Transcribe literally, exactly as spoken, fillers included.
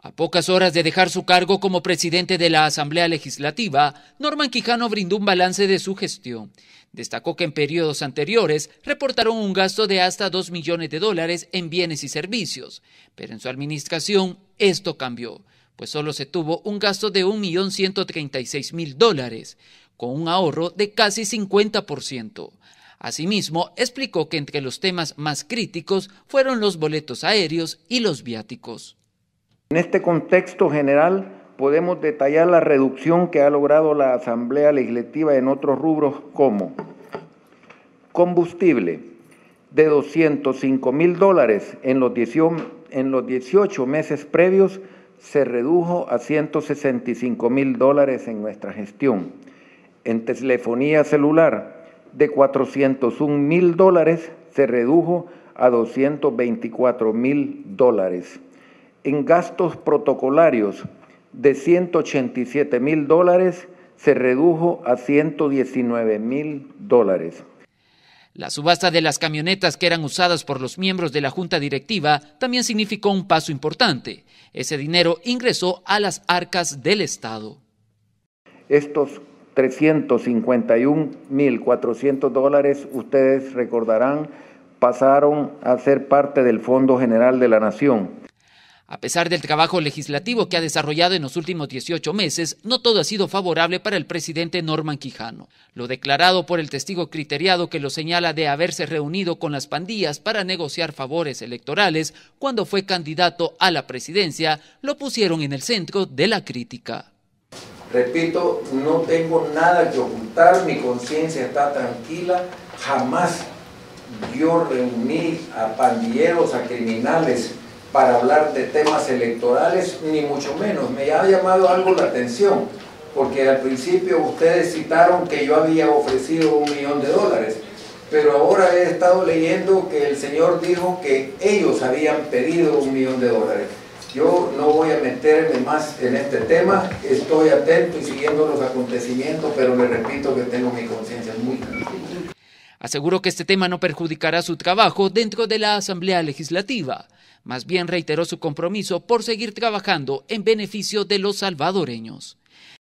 A pocas horas de dejar su cargo como presidente de la Asamblea Legislativa, Norman Quijano brindó un balance de su gestión. Destacó que en periodos anteriores reportaron un gasto de hasta dos millones de dólares en bienes y servicios, pero en su administración esto cambió, pues solo se tuvo un gasto de un millón ciento treinta y seis mil dólares, con un ahorro de casi cincuenta por ciento. Asimismo, explicó que entre los temas más críticos fueron los boletos aéreos y los viáticos. En este contexto general, podemos detallar la reducción que ha logrado la Asamblea Legislativa en otros rubros como combustible, de doscientos cinco mil dólares en los dieciocho meses previos, se redujo a ciento sesenta y cinco mil dólares en nuestra gestión. En telefonía celular, de cuatrocientos un mil dólares, se redujo a doscientos veinticuatro mil dólares. En gastos protocolarios, de ciento ochenta y siete mil dólares, se redujo a ciento diecinueve mil dólares. La subasta de las camionetas que eran usadas por los miembros de la Junta Directiva también significó un paso importante. Ese dinero ingresó a las arcas del Estado. Estos trescientos cincuenta y un mil cuatrocientos dólares, ustedes recordarán, pasaron a ser parte del Fondo General de la Nación. A pesar del trabajo legislativo que ha desarrollado en los últimos dieciocho meses, no todo ha sido favorable para el presidente Norman Quijano. Lo declarado por el testigo criteriado que lo señala de haberse reunido con las pandillas para negociar favores electorales cuando fue candidato a la presidencia, lo pusieron en el centro de la crítica. Repito, no tengo nada que ocultar, mi conciencia está tranquila, jamás yo reuní a pandilleros, a criminales, para hablar de temas electorales, ni mucho menos. Me ha llamado algo la atención, porque al principio ustedes citaron que yo había ofrecido un millón de dólares, pero ahora he estado leyendo que el señor dijo que ellos habían pedido un millón de dólares. Yo no voy a meterme más en este tema, estoy atento y siguiendo los acontecimientos, pero le repito que tengo mi conciencia muy tranquila. Aseguró que este tema no perjudicará su trabajo dentro de la Asamblea Legislativa. Más bien reiteró su compromiso por seguir trabajando en beneficio de los salvadoreños.